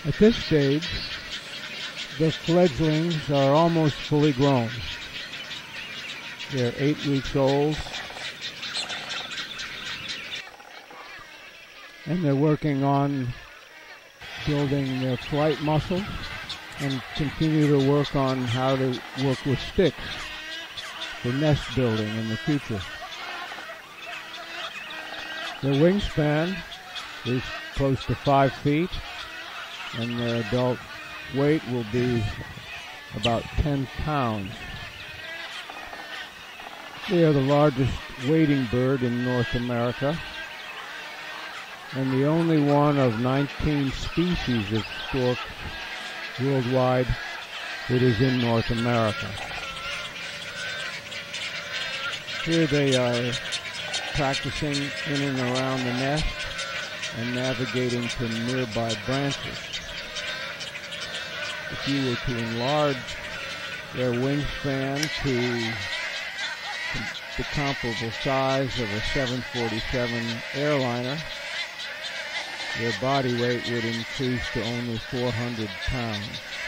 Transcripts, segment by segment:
At this stage, the fledglings are almost fully grown. They're 8 weeks old, and they're working on building their flight muscle and continue to work on how to work with sticks for nest building in the future. Their wingspan is close to 5 feet, and their adult weight will be about 10 pounds. They are the largest wading bird in North America, and the only one of 19 species of stork worldwide that is in North America. Here they are practicing in and around the nest and navigating to nearby branches. If you were to enlarge their wingspan to the comparable size of a 747 airliner, their body weight would increase to only 400 pounds.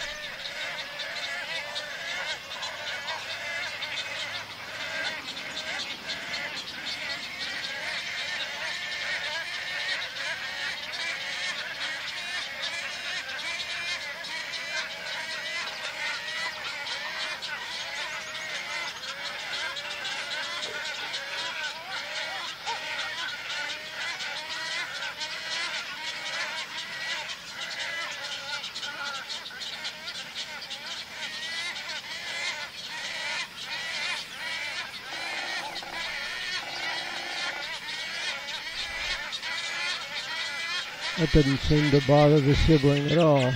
That didn't seem to bother the sibling at all.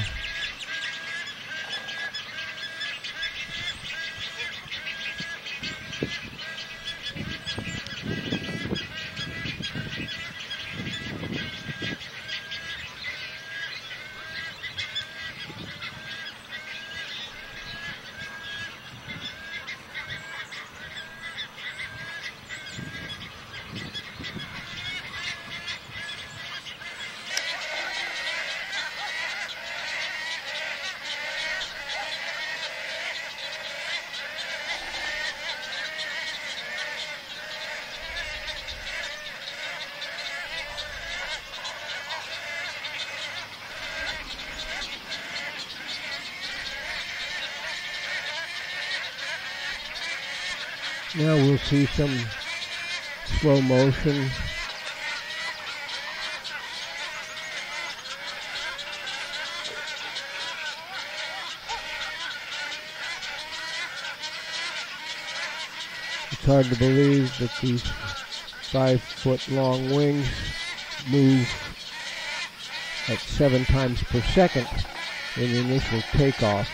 Now we'll see some slow motion. It's hard to believe that these 5-foot-long wings move at 7 times per second in the initial takeoff.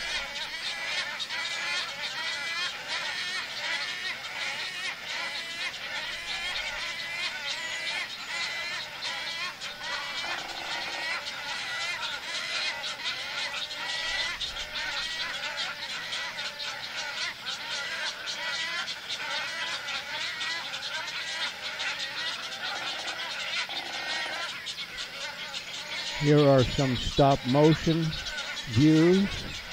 Here are some stop motion views.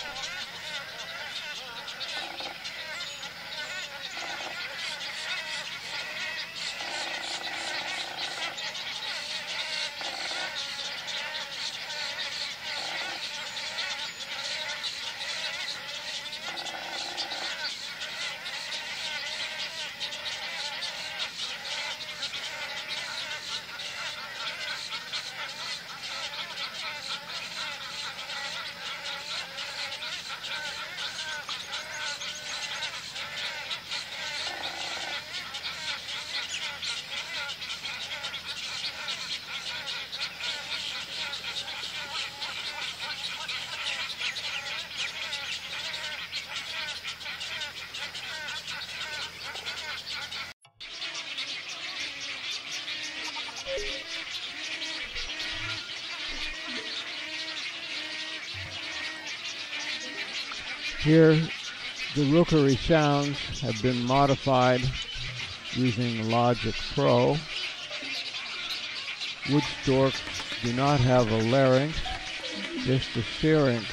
Here, the rookery sounds have been modified using Logic Pro. Wood storks do not have a larynx, just the syrinx.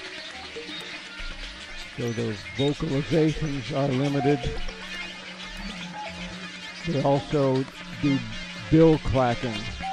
So the vocalizations are limited. They also do bill clacking.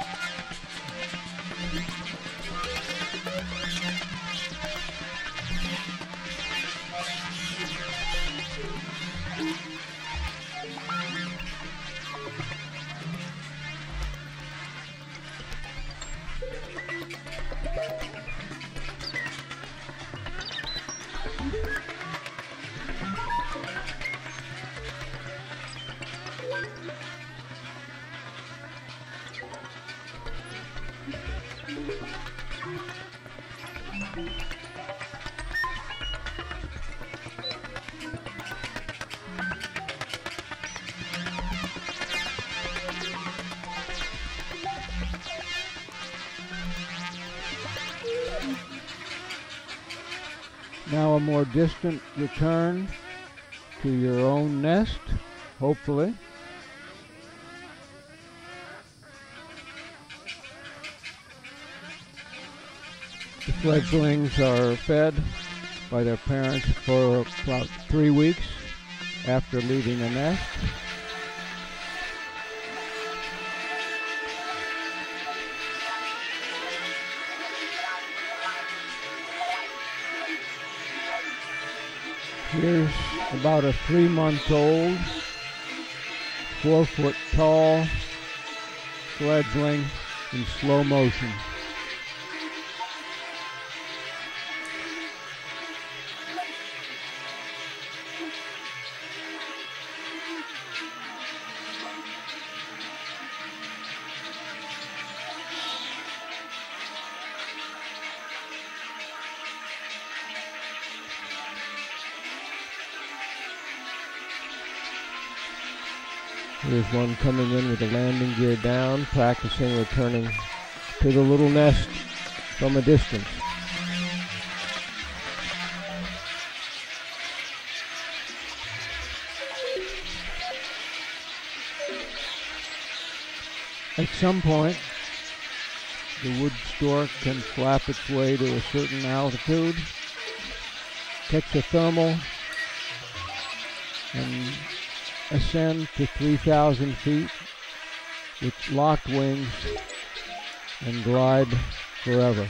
Now a more distant return to your own nest, hopefully. The fledglings are fed by their parents for about 3 weeks after leaving the nest. Here's about a 3-month-old, 4-foot tall fledgling in slow motion. Here's one coming in with the landing gear down, practicing returning to the little nest from a distance. At some point, the wood stork can flap its way to a certain altitude, catch a thermal, and ascend to 3,000 feet with locked wings and glide forever.